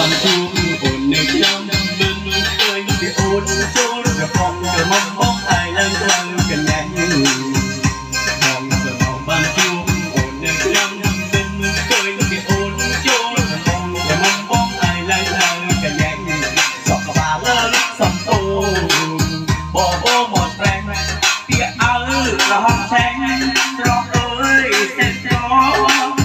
bàn chuông ồn nước trong bên cười thì ồn trôi rồi phong rồi mong bóng ai lang thang cần nhẹ phong rồi màu bàn chuông ồn nước trong bên cười thì ồn trôi rồi phong rồi mong bóng ai lang thang cần nhẹ sọc bà lớn sầm tô bỏ vô một ren tia áo là hòn sen rõ ơi sen rõ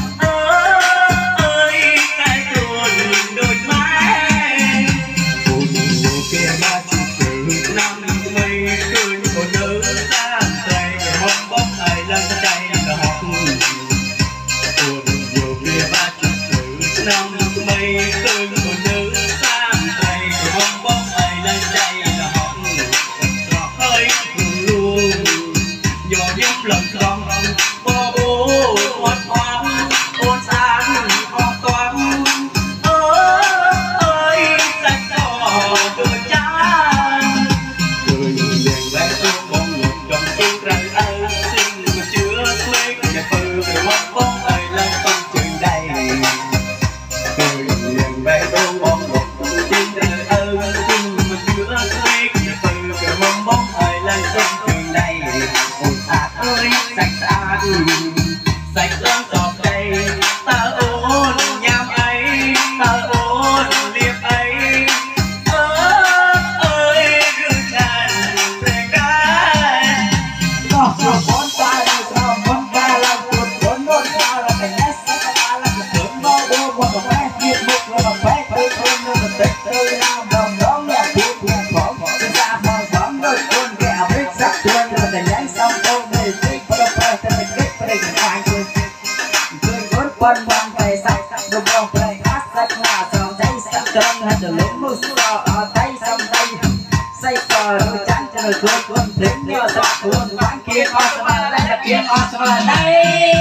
lòng con bố bố ngoan ngoãn ôn sáng ho toán ơi sạch cỏ đôi trắng cười liền vẽ tô bóng ngực trong tiếng răng ơi xin mà chưa quên nhà phừ về mong bóng ơi lên con trường đầy cười liền vẽ tô bóng ngực trong tiếng răng ơi xin mà chưa quên nhà phừ về mong bóng ơi lên con trường đầy ơi sạch sạch lắm tọt đây ta ôn nhám ấy ta ôn liệp ấy ơi rừng đàn rừng đàn nó cho con ta là cho con ta là cuốn cuốn nốt ta là thành nét sắc ta là cuốn cuốn nó đưa qua một cái biệt mục là một cái cây thôn nó một tết tươi nam đồng đó là cuốn cuốn phóng trên da mòn phóng đôi cuốn kẹo biết sắc tuôn là thành nhánh sông tôm để thích và đập phơi thành mình kết và để hoài cười cuốn quần bằng về sắc đồng lòng về hát sắc là sòng tay sắc trông hay từ lúc mưa sờ ở tay sông tay say sờ đôi chán cho người cuốn cuốn đến nhờ giọt cuốn quán kia o sờ đây là kia o sờ đây